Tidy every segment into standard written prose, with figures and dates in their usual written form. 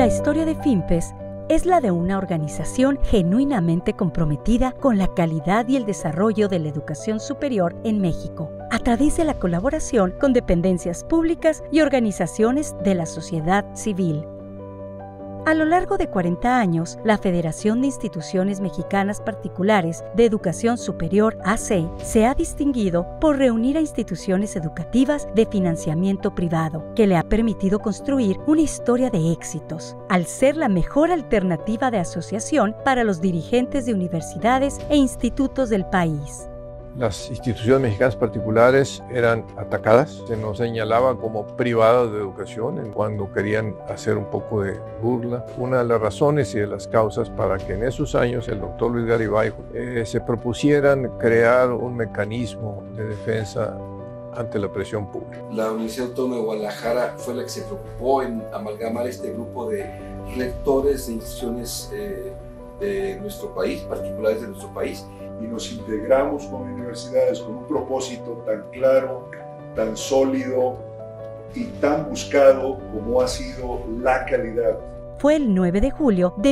La historia de FIMPES es la de una organización genuinamente comprometida con la calidad y el desarrollo de la educación superior en México, a través de la colaboración con dependencias públicas y organizaciones de la sociedad civil. A lo largo de 40 años, la Federación de Instituciones Mexicanas Particulares de Educación Superior, AC, se ha distinguido por reunir a instituciones educativas de financiamiento privado, que le ha permitido construir una historia de éxitos, al ser la mejor alternativa de asociación para los dirigentes de universidades e institutos del país. Las instituciones mexicanas particulares eran atacadas, se nos señalaba como privadas de educación cuando querían hacer un poco de burla. Una de las razones y de las causas para que en esos años el doctor Luis Garibay se propusieran crear un mecanismo de defensa ante la presión pública. La Universidad Autónoma de Guadalajara fue la que se preocupó en amalgamar este grupo de rectores de instituciones de nuestro país, particulares de nuestro país, y nos integramos con universidades con un propósito tan claro, tan sólido y tan buscado como ha sido la calidad. Fue el 9 de julio de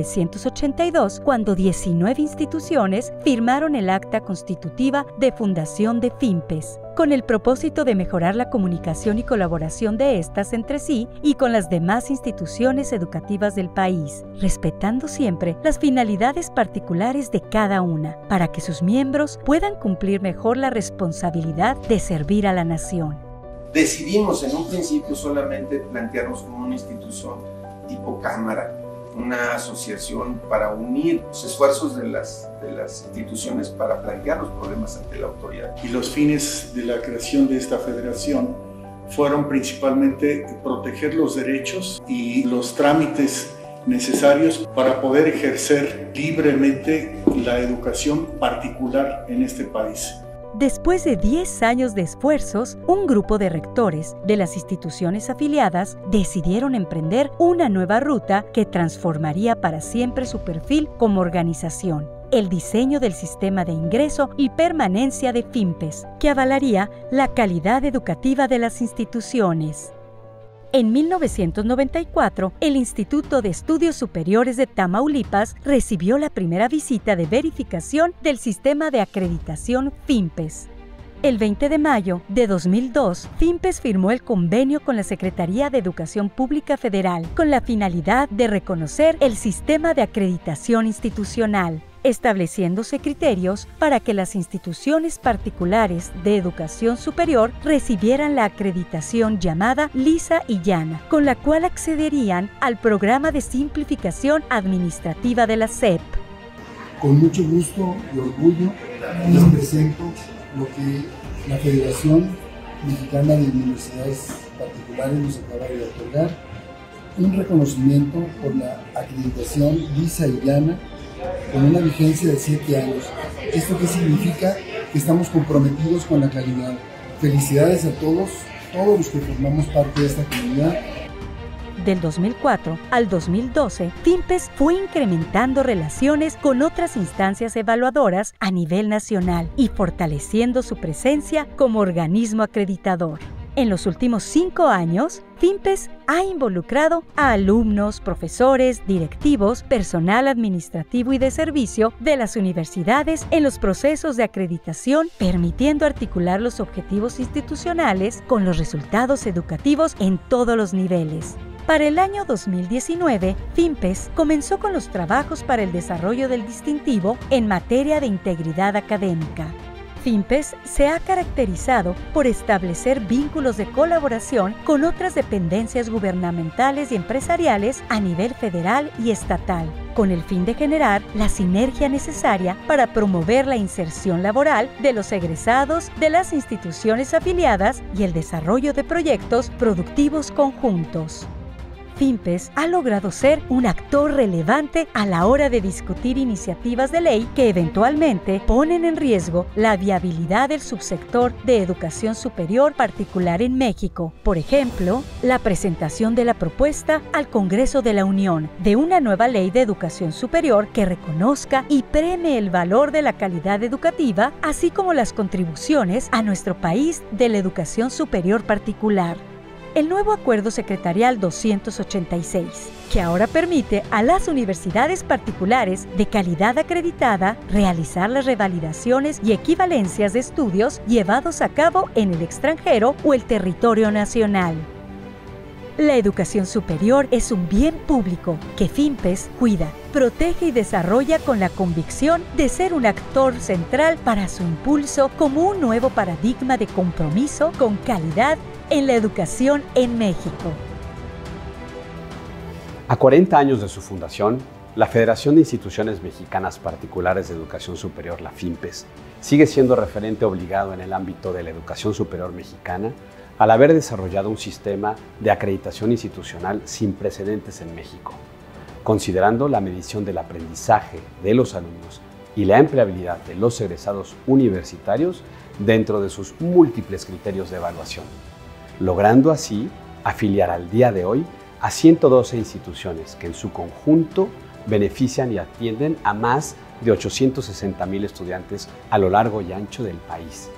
1982 cuando 19 instituciones firmaron el acta constitutiva de fundación de FIMPES, con el propósito de mejorar la comunicación y colaboración de estas entre sí y con las demás instituciones educativas del país, respetando siempre las finalidades particulares de cada una, para que sus miembros puedan cumplir mejor la responsabilidad de servir a la nación. Decidimos en un principio solamente plantearnos como una institución tipo cámara, una asociación para unir los esfuerzos de las instituciones para plantear los problemas ante la autoridad. Y los fines de la creación de esta federación fueron principalmente proteger los derechos y los trámites necesarios para poder ejercer libremente la educación particular en este país. Después de 10 años de esfuerzos, un grupo de rectores de las instituciones afiliadas decidieron emprender una nueva ruta que transformaría para siempre su perfil como organización: el diseño del sistema de ingreso y permanencia de FIMPES, que avalaría la calidad educativa de las instituciones. En 1994, el Instituto de Estudios Superiores de Tamaulipas recibió la primera visita de verificación del sistema de acreditación FIMPES. El 20 de mayo de 2002, FIMPES firmó el convenio con la Secretaría de Educación Pública Federal con la finalidad de reconocer el sistema de acreditación institucional, estableciéndose criterios para que las instituciones particulares de educación superior recibieran la acreditación llamada lisa y llana, con la cual accederían al programa de simplificación administrativa de la SEP. Con mucho gusto y orgullo les presento lo que la Federación Mexicana de Universidades Particulares nos acaba de otorgar, un reconocimiento por la acreditación lisa y llana con una vigencia de 7 años. ¿Esto qué significa? Que estamos comprometidos con la calidad. Felicidades a todos los que formamos parte de esta comunidad. Del 2004 al 2012, FIMPES fue incrementando relaciones con otras instancias evaluadoras a nivel nacional y fortaleciendo su presencia como organismo acreditador. En los últimos 5 años, FIMPES ha involucrado a alumnos, profesores, directivos, personal administrativo y de servicio de las universidades en los procesos de acreditación, permitiendo articular los objetivos institucionales con los resultados educativos en todos los niveles. Para el año 2019, FIMPES comenzó con los trabajos para el desarrollo del distintivo en materia de integridad académica. FIMPES se ha caracterizado por establecer vínculos de colaboración con otras dependencias gubernamentales y empresariales a nivel federal y estatal, con el fin de generar la sinergia necesaria para promover la inserción laboral de los egresados de las instituciones afiliadas y el desarrollo de proyectos productivos conjuntos. FIMPES ha logrado ser un actor relevante a la hora de discutir iniciativas de ley que eventualmente ponen en riesgo la viabilidad del subsector de educación superior particular en México. Por ejemplo, la presentación de la propuesta al Congreso de la Unión de una nueva ley de educación superior que reconozca y premie el valor de la calidad educativa, así como las contribuciones a nuestro país de la educación superior particular. el nuevo Acuerdo Secretarial 286, que ahora permite a las universidades particulares de calidad acreditada realizar las revalidaciones y equivalencias de estudios llevados a cabo en el extranjero o el territorio nacional. La educación superior es un bien público que FIMPES cuida, protege y desarrolla con la convicción de ser un actor central para su impulso como un nuevo paradigma de compromiso con calidad en la educación en México. A 40 años de su fundación, la Federación de Instituciones Mexicanas Particulares de Educación Superior, la FIMPES, sigue siendo referente obligado en el ámbito de la educación superior mexicana al haber desarrollado un sistema de acreditación institucional sin precedentes en México, considerando la medición del aprendizaje de los alumnos y la empleabilidad de los egresados universitarios dentro de sus múltiples criterios de evaluación, logrando así afiliar al día de hoy a 112 instituciones que en su conjunto benefician y atienden a más de 860,000 estudiantes a lo largo y ancho del país.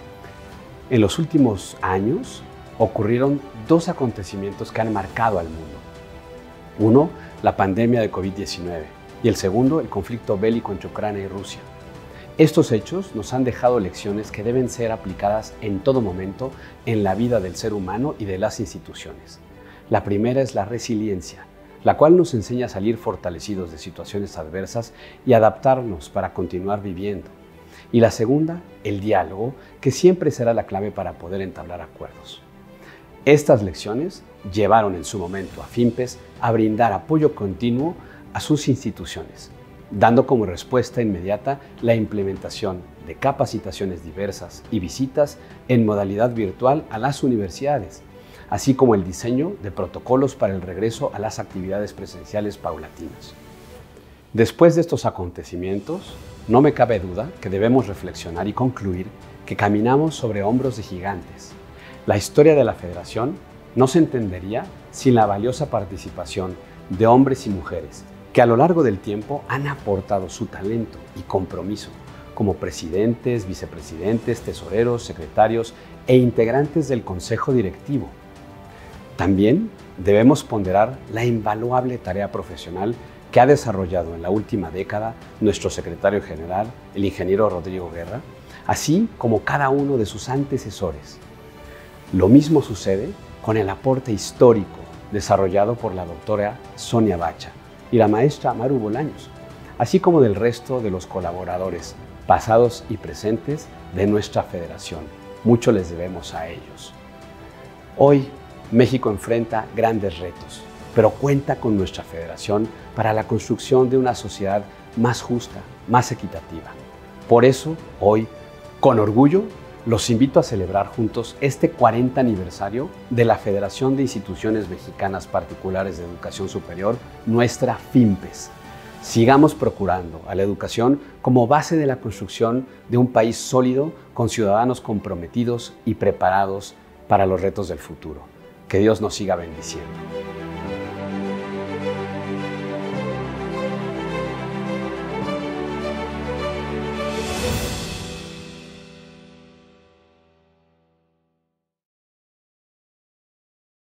En los últimos años ocurrieron dos acontecimientos que han marcado al mundo. Uno, la pandemia de COVID-19 y el segundo, el conflicto bélico entre Ucrania y Rusia. Estos hechos nos han dejado lecciones que deben ser aplicadas en todo momento en la vida del ser humano y de las instituciones. La primera es la resiliencia, la cual nos enseña a salir fortalecidos de situaciones adversas y adaptarnos para continuar viviendo. Y la segunda, el diálogo, que siempre será la clave para poder entablar acuerdos. Estas lecciones llevaron en su momento a FIMPES a brindar apoyo continuo a sus instituciones, dando como respuesta inmediata la implementación de capacitaciones diversas y visitas en modalidad virtual a las universidades, así como el diseño de protocolos para el regreso a las actividades presenciales paulatinas. Después de estos acontecimientos, no me cabe duda que debemos reflexionar y concluir que caminamos sobre hombros de gigantes. La historia de la Federación no se entendería sin la valiosa participación de hombres y mujeres que a lo largo del tiempo han aportado su talento y compromiso como presidentes, vicepresidentes, tesoreros, secretarios e integrantes del Consejo Directivo. También debemos ponderar la invaluable tarea profesional que ha desarrollado en la última década nuestro secretario general, el ingeniero Rodrigo Guerra, así como cada uno de sus antecesores. Lo mismo sucede con el aporte histórico desarrollado por la doctora Sonia Bacha y la maestra Maru Bolaños, así como del resto de los colaboradores pasados y presentes de nuestra federación. Mucho les debemos a ellos. Hoy, México enfrenta grandes retos, pero cuenta con nuestra federación para la construcción de una sociedad más justa, más equitativa. Por eso, hoy, con orgullo, los invito a celebrar juntos este 40 aniversario de la Federación de Instituciones Mexicanas Particulares de Educación Superior, nuestra FIMPES. Sigamos procurando a la educación como base de la construcción de un país sólido con ciudadanos comprometidos y preparados para los retos del futuro. Que Dios nos siga bendiciendo.